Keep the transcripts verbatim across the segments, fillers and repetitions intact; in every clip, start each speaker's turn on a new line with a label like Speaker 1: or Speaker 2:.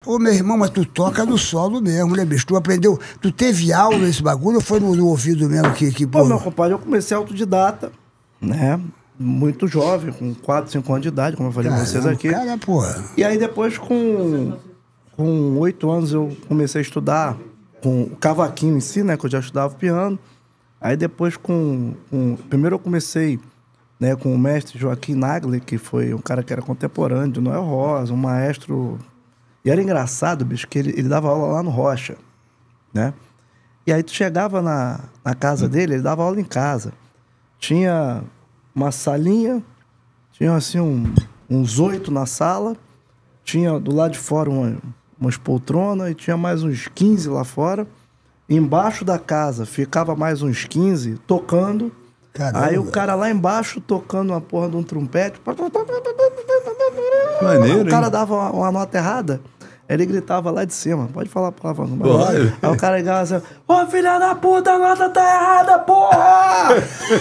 Speaker 1: Pô, meu irmão, mas tu toca no solo mesmo, né, bicho? Tu aprendeu, tu teve aula nesse bagulho ou foi no, no ouvido mesmo que, que
Speaker 2: pô... Pô, meu compadre, eu comecei autodidata, né? Muito jovem, com quatro, cinco anos de idade, como eu falei pra vocês aqui.
Speaker 1: Cara, porra.
Speaker 2: E aí depois, com com oito anos, eu comecei a estudar com o cavaquinho em si, né? Que eu já estudava piano. Aí depois com... com primeiro eu comecei, né, com o mestre Joaquim Nagli, que foi um cara que era contemporâneo de Noel Rosa, um maestro... E era engraçado, bicho, que ele, ele dava aula lá no Rocha, né? E aí tu chegava na, na casa dele, ele dava aula em casa. Tinha uma salinha, tinha assim um, uns oito na sala, tinha do lado de fora uma, umas poltronas e tinha mais uns quinze lá fora. Embaixo da casa ficava mais uns quinze tocando. Caramba. Aí o cara lá embaixo tocando uma porra de um trompete.
Speaker 3: Maneiro,
Speaker 2: o cara
Speaker 3: hein?
Speaker 2: dava uma, uma nota errada. Ele gritava lá de cima, pode falar a palavra. Aí, aí o cara ligava assim, ô oh, filha da puta, a nota tá errada, porra!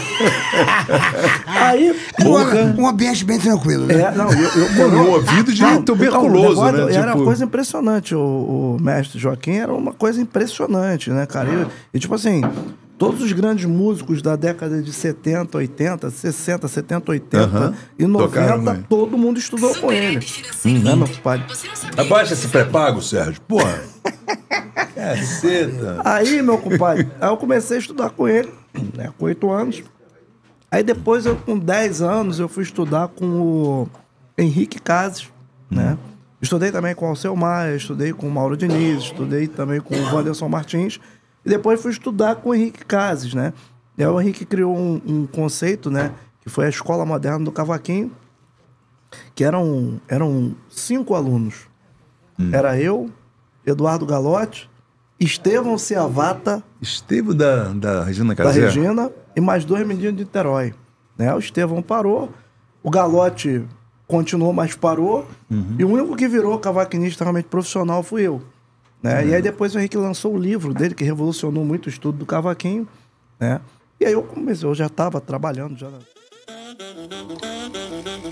Speaker 2: Aí,
Speaker 1: um, um ambiente bem tranquilo, né?
Speaker 2: É, não, eu, eu, eu,
Speaker 3: um ouvido de não, tuberculoso,
Speaker 2: não,
Speaker 3: né?
Speaker 2: Era
Speaker 3: tipo...
Speaker 2: uma coisa impressionante, o, o mestre Joaquim era uma coisa impressionante, né, cara? E, e tipo assim, todos os grandes músicos da década de setenta, oitenta, sessenta, setenta, oitenta uh-huh. e noventa, tocaram, todo mundo estudou com ele. Hum, né, meu pai?
Speaker 3: Abaixa esse pré-pago, Sérgio. Porra. Caceta.
Speaker 2: Aí, meu compadre, aí eu comecei a estudar com ele, né, com oito anos. Aí depois, eu, com dez anos, eu fui estudar com o Henrique Cases, né? Hum. Estudei também com o Alceu Maia, estudei com o Mauro Diniz, estudei também com o Wanderson Martins. E depois fui estudar com o Henrique Cases, né? E aí o Henrique criou um, um conceito, né? Que foi a Escola Moderna do Cavaquinho, que eram, eram cinco alunos. Hum. Era eu, Eduardo Galotti, Estevão Ciavata...
Speaker 3: Estevão da, da Regina Casé?
Speaker 2: Da Regina, e mais dois meninos de Niterói. Né? O Estevão parou, o Galotti continuou, mas parou, uhum. e o único que virou cavaquinista realmente profissional fui eu. Né? Uhum. E aí depois o Henrique lançou o livro dele, que revolucionou muito o estudo do cavaquinho, né? E aí eu comecei, eu já estava trabalhando, já...